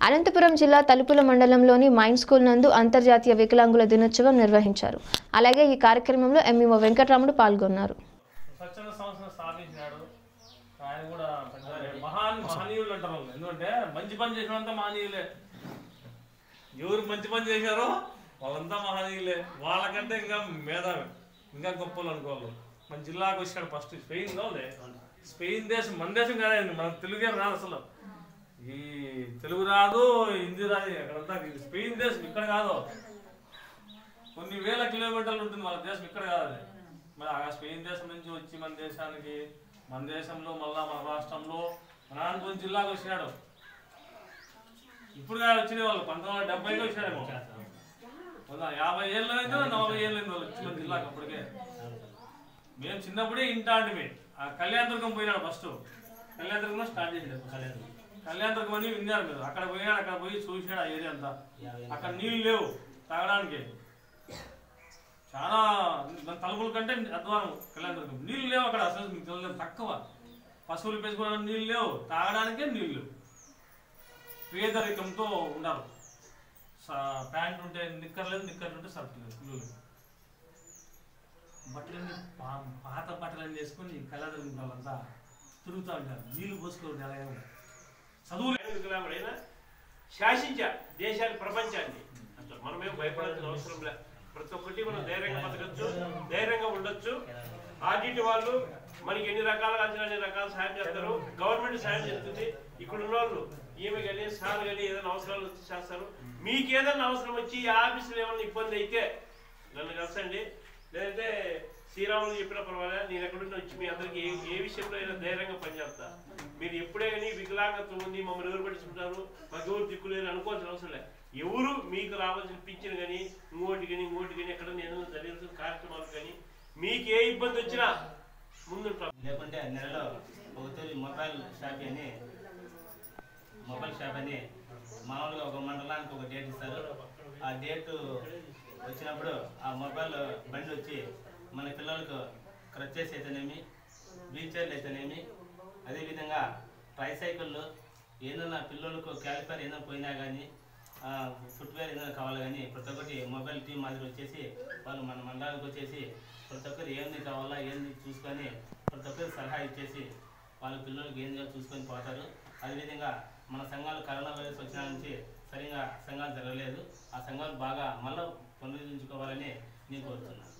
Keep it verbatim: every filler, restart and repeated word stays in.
అనంతపురం జిల్లా తలుపుల మండలంలోని మైన్ స్కూల్ నందు అంతర్జాతీయ వికలాంగుల దినోత్సవం నిర్వహించారు. అలాగే ఈ కార్యక్రమంలో ఎంఈఓ వెంకటరాముడు పాల్గొన్నారు. స్వచ్ఛంద సంస్థను స్థాపించాడు. ఆయన కూడా మహాన్ మహనీయులు అంటారు. ఎందుకంటే మంచి పని చేసినంత మహనీయులే. ఎవరు మంచి పని చేశారో వాళ్ళంతా మహనీయులే. వాళ్ళకంటే ఇంకా మేధావి, ఇంకా గొప్పలు అనుకోవాలి. మన జిల్లాకు వచ్చాడు ఫస్ట్. స్పెయిన్ కాదు, స్పెయిన్ దేశం మన దేశం కాదండి, మన తెలుగే రాదు అసలు. ఈ తెలుగు రాదు, హిందీ రాదు, అక్కడంతా స్పెయిన్ దేశం. ఇక్కడ కాదు, కొన్ని వేల కిలోమీటర్లు ఉంటుంది వాళ్ళ దేశం, ఇక్కడ కాదు. మరి ఆ స్పెయిన్ దేశం నుంచి వచ్చి మన దేశానికి, మన దేశంలో మళ్ళా మన రాష్ట్రంలో మన అనంతపురం జిల్లాకు వచ్చినాడు. ఇప్పుడు వచ్చిన వాళ్ళు పంతొమ్మిది వందల డెబ్బైలో వచ్చాడేమో. యాభై ఏళ్ళు అయిందో నలభై ఏళ్ళు అయింది వాళ్ళు వచ్చి మన జిల్లాకు. అప్పటికే మేము చిన్నప్పుడే ఇంటాంటివి. ఆ కళ్యాణదుర్గం పోయినాడు ఫస్ట్. కళ్యాణదుర్గంలో స్టార్ట్ చేసాడు. కళ్యాణదుర్గం అని విన్నారు మీరు. అక్కడ పోయినాడు, అక్కడ పోయి చూసినాడు ఆ ఏరియా అంతా. అక్కడ నీళ్ళు లేవు తాగడానికి. చాలా తలుపుల కంటే అధ్వానం కళ్యాణదుర్గం. నీళ్ళు లేవు అక్కడ అసలు, మీకు తెలియదు, తక్కువ. పశువులు పెంచుకోవడానికి నీళ్ళు లేవు, తాగడానికే నీళ్ళు లేవు. పేదరికంతో ఉండాలి. ప్యాంట్ ఉంటే నిక్కర్ లేదు, నిక్కర్ ఉంటే సర్ఫ్ లేదు. పిల్లలు బట్టలన్నీ పాత బట్టలన్నీ వేసుకొని కళ్యాణదుర్గం వాళ్ళంతా తిరుగుతూ ఉంటారు. నీళ్లు పోసుకోండి. అలాగే చదువు వికలాంగుడైనా శాసించా దేశాన్ని, ప్రపంచాన్ని. అసలు మనమేం భయపడాల్సిన అవసరం లేదు. ప్రతి ఒక్కటి మనం ధైర్యంగా బతకచ్చు, ధైర్యంగా ఉండొచ్చు. ఆర్డిటి వాళ్ళు మనకి ఎన్ని రకాలుగా అన్ని రకాల సాయం చేస్తారు. గవర్నమెంట్ సాయం చేస్తుంది. ఇక్కడ ఉన్న వాళ్ళు ఈమె కానీ సార్ కానీ ఏదైనా అవసరాలు వచ్చి చేస్తారు. మీకు ఏదైనా అవసరం వచ్చి ఆఫీసులో ఏమైనా ఇబ్బంది అయితే నన్ను కలిసండి. లేదంటే శ్రీరాములు చెప్పిన పర్వాలేదు, నేను ఎక్కడున్నా వచ్చి మీ అందరికి ఏ ఏ విషయంలో అయినా ధైర్యంగా పనిచేస్తా. మీరు ఎప్పుడే కానీ వికలాంగత్వం ఉంది, మమ్మల్ని ఎవరు పట్టించుకుంటారు, మాకు ఎవరు దిక్కులేరు అనుకోవాల్సిన అవసరం లేదు. ఎవరు మీకు రావాల్సిన పింఛన్ కానీ ఇంకోటి కానీ ఇంకోటి కానీ ఎక్కడ ఏదైనా జరగాల్సిన కార్యక్రమాలు కానీ మీకు ఏ ఇబ్బంది వచ్చినా ముందుంటాం. లేకుంటే నెలలో ఒకసారి మొబైల్ షాప్ అని మొబైల్ షాప్ అని మామూలుగా ఒక మండలానికి ఒక డేట్ ఇస్తారు. ఆ డేట్ వచ్చినప్పుడు ఆ మొబైల్ బండి వచ్చి మన పిల్లలకు క్రచెస్ అయితేనేమి, వీల్ చైర్లు అయితేనేమి, అదేవిధంగా ట్రైసైకిళ్ళు, ఏదైనా పిల్లలకు క్యాలిపర్ ఏదైనా పోయినా కానీ, ఫుట్వేర్ ఏదైనా కావాలి కానీ ప్రతి ఒక్కటి మొబైల్ టీం మాదిరి వచ్చేసి వాళ్ళు మన మండలానికి వచ్చేసి ప్రతి ఒక్కరు ఏంది కావాలా ఏంది చూసుకొని ప్రతి ఒక్కరు సలహా ఇచ్చేసి వాళ్ళ పిల్లలకి ఏందిగా చూసుకొని పోతారు. అదేవిధంగా మన సంఘాలు కరోనా వైరస్ వచ్చిన నుంచి సరిగా సంఘాలు జరగలేదు. ఆ సంఘాలు బాగా మళ్ళీ పునరుద్ధరించుకోవాలని నేను కోరుతున్నాను.